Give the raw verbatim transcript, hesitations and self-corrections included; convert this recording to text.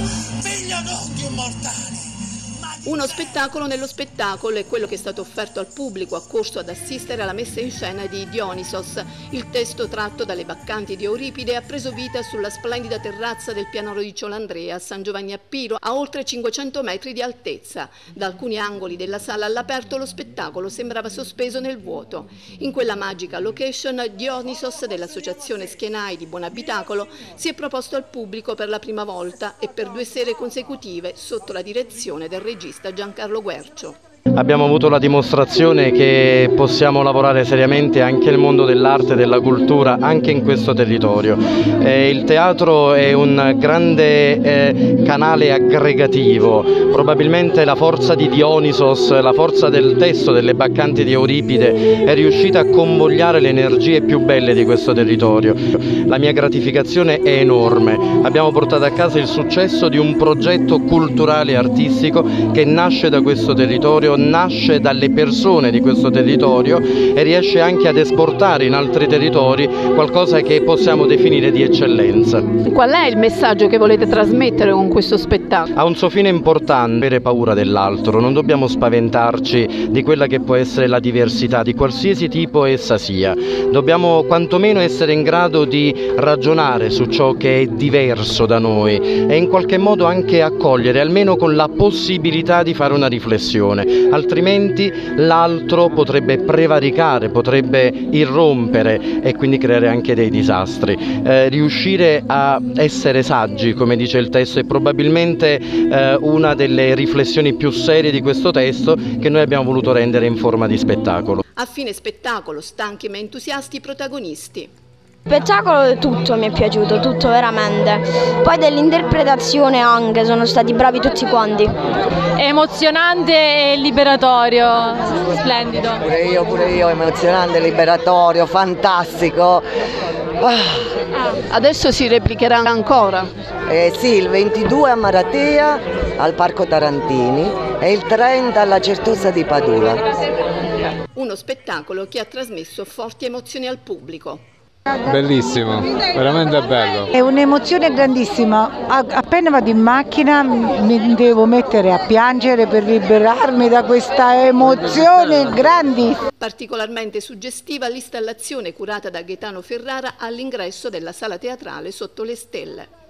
figlio non di un mortale. Uno spettacolo nello spettacolo è quello che è stato offerto al pubblico accorso ad assistere alla messa in scena di Dionisos. Il testo, tratto dalle Baccanti di Euripide, ha preso vita sulla splendida terrazza del pianoro di Ciolandrea a San Giovanni a Piro, a oltre cinquecento metri di altezza. Da alcuni angoli della sala all'aperto lo spettacolo sembrava sospeso nel vuoto. In quella magica location, Dionisos dell'associazione Schienai di Buonabitacolo si è proposto al pubblico per la prima volta e per due sere consecutive sotto la direzione del regista Giancarlo Guercio. Abbiamo avuto la dimostrazione che possiamo lavorare seriamente anche nel mondo dell'arte e della cultura, anche in questo territorio. Eh, il teatro è un grande eh, canale aggregativo, probabilmente la forza di Dionisos, la forza del testo delle Baccanti di Euripide è riuscita a convogliare le energie più belle di questo territorio. La mia gratificazione è enorme. Abbiamo portato a casa il successo di un progetto culturale e artistico che nasce da questo territorio, nasce dalle persone di questo territorio e riesce anche ad esportare in altri territori qualcosa che possiamo definire di eccellenza. Qual è il messaggio che volete trasmettere con questo spettacolo? Ha un suo fine importante: avere paura dell'altro, non dobbiamo spaventarci di quella che può essere la diversità di qualsiasi tipo essa sia, dobbiamo quantomeno essere in grado di ragionare su ciò che è diverso da noi e in qualche modo anche accogliere, almeno con la possibilità di fare una riflessione. Altrimenti l'altro potrebbe prevaricare, potrebbe irrompere e quindi creare anche dei disastri. Eh, riuscire a essere saggi, come dice il testo, è probabilmente eh, una delle riflessioni più serie di questo testo che noi abbiamo voluto rendere in forma di spettacolo. A fine spettacolo, stanchi ma entusiasti i protagonisti. Il spettacolo tutto mi è piaciuto, tutto veramente. Poi dell'interpretazione anche, sono stati bravi tutti quanti. È emozionante e liberatorio, splendido. Pure io, pure io, emozionante, liberatorio, fantastico. Ah, adesso si replicherà ancora? Eh sì, il ventidue a Maratea al Parco Tarantini e il trenta alla Certosa di Padula. Uno spettacolo che ha trasmesso forti emozioni al pubblico. Bellissimo, veramente bello. È un'emozione grandissima, appena vado in macchina mi devo mettere a piangere per liberarmi da questa emozione grandissima. Particolarmente suggestiva l'installazione curata da Gaetano Ferrara all'ingresso della sala teatrale Sotto le Stelle.